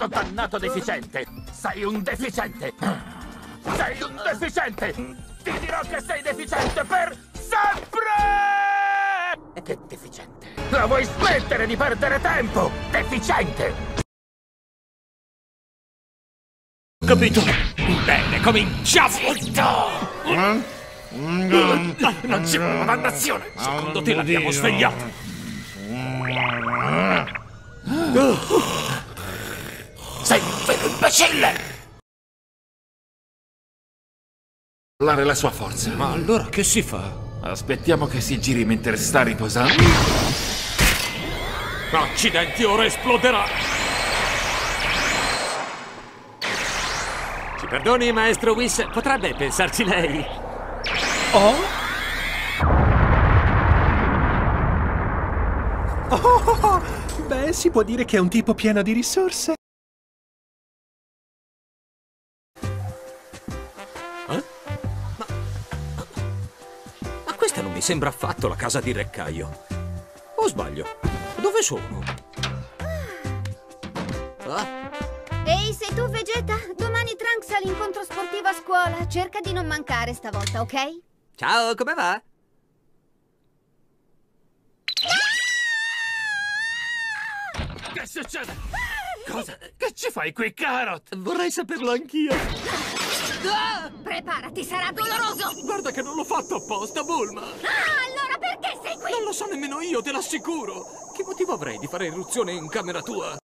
Questo dannato deficiente! Sei un deficiente! Sei un deficiente! Ti dirò che sei deficiente per sempre! Che deficiente! La vuoi smettere di perdere tempo? Deficiente! Capito? Bene, cominciamo! Non ci vuole, dannazione! Secondo te l'abbiamo svegliato? Sei un vero imbecille! Parlare la sua forza. Ma allora che si fa? Aspettiamo che si giri mentre sta riposando. Accidenti, ora esploderà! Ci perdoni, maestro Whis, potrebbe pensarci lei. Oh? Beh, si può dire che è un tipo pieno di risorse. Ma questa non mi sembra affatto la casa di Re Caio. O sbaglio? Dove sono? Ehi, sei tu, Vegeta? Domani Trunks ha l'incontro sportivo a scuola. Cerca di non mancare stavolta, ok? Ciao, come va? Che succede? Cosa? Che ci fai qui, Carrot? Vorrei saperlo anch'io. Preparati, sarà doloroso! Guarda che non l'ho fatto apposta, Bulma. Allora perché sei qui? Non lo so nemmeno io, te l'assicuro. Che motivo avrei di fare irruzione in camera tua?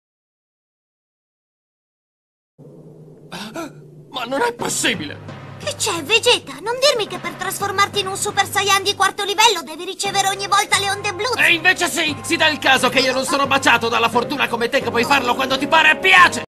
Ma non è possibile! Che c'è, Vegeta? Non dirmi che per trasformarti in un Super Saiyan di quarto livello devi ricevere ogni volta le onde blu! E invece sì! Si dà il caso che io non sono baciato dalla fortuna come te che puoi farlo quando ti pare e piace!